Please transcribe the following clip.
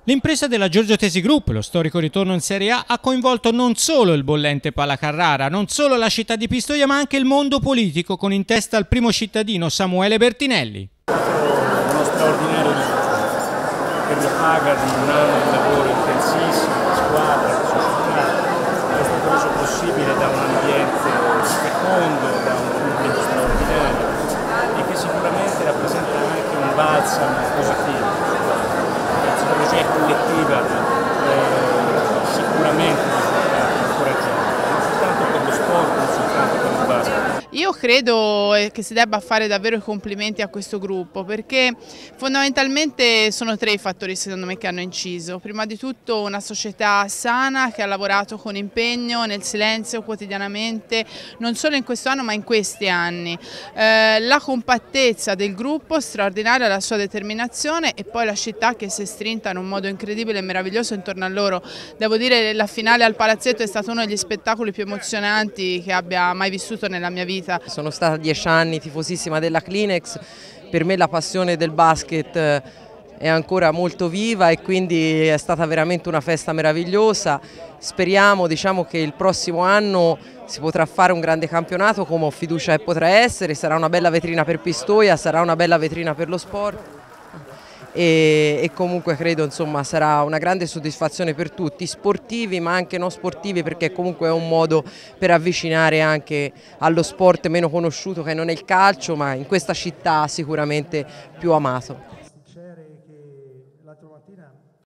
L'impresa della Giorgio Tesi Group, lo storico ritorno in Serie A, ha coinvolto non solo il bollente Pala Carrara, non solo la città di Pistoia, ma anche il mondo politico, con in testa il primo cittadino Samuele Bertinelli. Uno straordinario risultato che lo paga di un anno di lavoro intensissimo, di squadra, di società, è stato reso possibile da un ambiente fecondo, da un pubblico straordinario e che sicuramente rappresenta anche un balsamo positivo. La psicologia collettiva sicuramente è un risultato incoraggiante, non soltanto per lo sport, non soltanto per il basket. Io credo che si debba fare davvero i complimenti a questo gruppo, perché fondamentalmente sono tre i fattori secondo me che hanno inciso. Prima di tutto una società sana che ha lavorato con impegno, nel silenzio, quotidianamente, non solo in questo anno ma in questi anni. La compattezza del gruppo straordinaria, la sua determinazione e poi la città che si è strinta in un modo incredibile e meraviglioso intorno a loro. Devo dire che la finale al Palazzetto è stato uno degli spettacoli più emozionanti che abbia mai vissuto nella mia vita. Sono stata 10 anni tifosissima della Clinex, per me la passione del basket è ancora molto viva e quindi è stata veramente una festa meravigliosa. Speriamo, che il prossimo anno si potrà fare un grande campionato, come ho fiducia che potrà essere, sarà una bella vetrina per Pistoia, sarà una bella vetrina per lo sport. E comunque credo sarà una grande soddisfazione per tutti, sportivi ma anche non sportivi, perché comunque è un modo per avvicinare anche allo sport meno conosciuto che non è il calcio, ma in questa città sicuramente più amato.